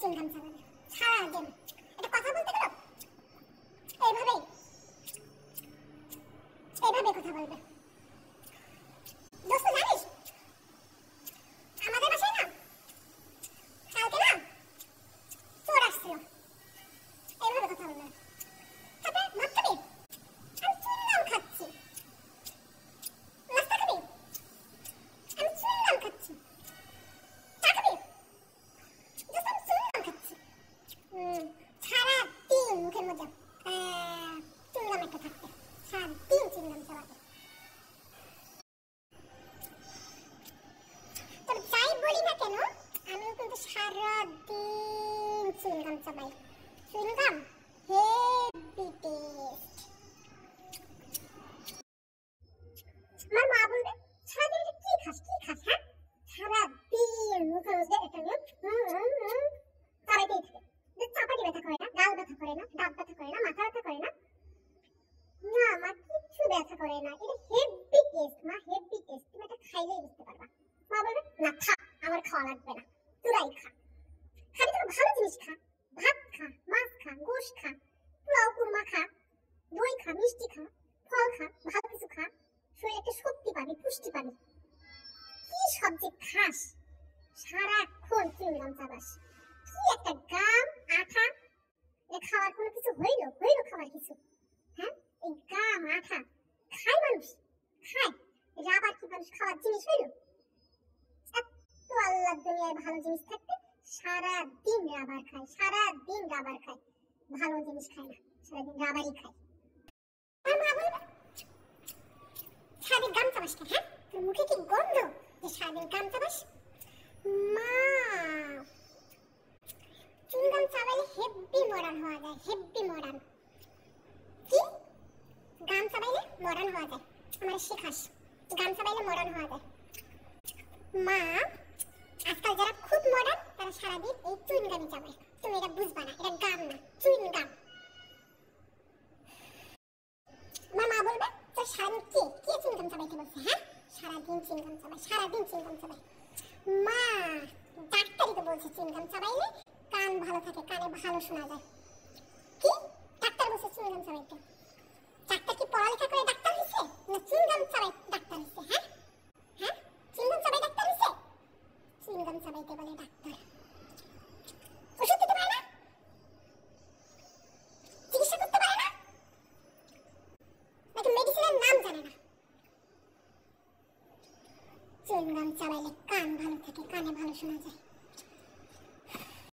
Chewing gum চাবাবে সারাদিন। এটা কথা বলতে গেল এইভাবেই কথা বলবে। দোস্ত জানিস আমাদের বাসায় না কালকে না চোর আসছিল, এইভাবে কথা বলবে। তারপরে ভাত খাবি? আমি চুইংগাম খাচ্ছি। নাস্তা খাবি? আমি চুইংগাম খাচ্ছি। চা খাবি? দোস্ত আমি চুইংগাম খাচ্ছি। সারাদিন মুখের মধ্যে চুইংগাম একটা থাকবে, সারাদিন চুইংগাম চাবাতে। তবে যাই বলি না কেন আমিও কিন্তু সারাদিন চুইংগাম চাবাই। Chewing gum heavy taste. আমার মা বলবে সারাদিন কি খাস হ্যাঁ? সারাদিন মুখের মধ্যে এটা নিয়ে চাবাইতেই থাকে। চাপাটি ব্যথা করে না, গাল ব্যথা করে না, দাঁত ব্যথা করে না, মাথা ব্যথা করে না, না আমার কিচ্ছু ব্যথা করে না। এটা হেভি টেস্ট মা, হেভি টেস্ট। তুমি এটা খাইলেই বুঝতে পারবা। মা বলবে না থাক আমার খাওয়া লাগবে না, তোরাই খা। খাবি তো ভালো জিনিস খা, ভাত খা, মাছ খা, গোশ খা, পোলাও কুরমা খা, দই খা, মিষ্টি খা, ফল খা, ভালো কিছু খা, শরীরে একটা শক্তি পাবি, পুষ্টি পাবি। কি সব যে খাস, সারাক্ষণ চুইংগাম চাবাস। কি একটা গাম আঠা, এ খাওয়ার কোনো কিছু হইল খাবার কিছু? হ্যাঁ, এই গাম আঠা খায় মানুষ? খায়? রাবার কি মানুষ খাওয়ার জিনিস হইল? এত আল্লাহ দুনিয়ায় ভালো জিনিস থাকতে সারাদিন রাবার খায়, ভালো জিনিস খায় না, সারাদিন রাবারই খায়। আর মা বলবে সারাদিন গাম চাবাস কেন? হ্যাঁ, তোর মুখে কি গন্ধ যে সারাদিন গাম চাবাস? মা চুইংগাম চাবাইলে হেভি মডার্ন হওয়া যায়, হেভি মডার্ন। কি গাম চাবাইলে মডার্ন হওয়া যায়? আমার শেখাস গাম চাবাইলে মডার্ন হওয়া যায়? মা আজকাল যারা খুব মডার্ন তারা সারাদিন এই চুইংগামই চাবায়। তুমি এটা বুঝবা না, এটা গাম না, চুইংগাম। আমার মা বলবে তোর সারাদিন কি চুইংগাম চাবাইতে বলছে? হ্যাঁ, সারাদিন চুইংগাম চাবাই। মা ডাক্তারই তো বলছে চুইংগাম চাবাইলে কান ভালো থাকে, কানে ভালো শোনা যায়। কি ডাক্তার বলছে চুইংগাম চাবাইতে? ডাক্তার কি পড়ালেখা করে ডাক্তার হইছে না চুইংগাম চাবাই ডাক্তার হইছে? হ্যাঁ, চুইংগাম চাবাই ডাক্তার হইছে? চুইংগাম চাবাইতে বলে ডাক্তার। ওষুধ দিতে পারে না, চিকিৎসা করতে পারে না, নাকি মেডিসিনের নাম জানে না? চুইংগাম চাবাইলে কান ভালো থাকে, কানে ভালো শোনা যায়।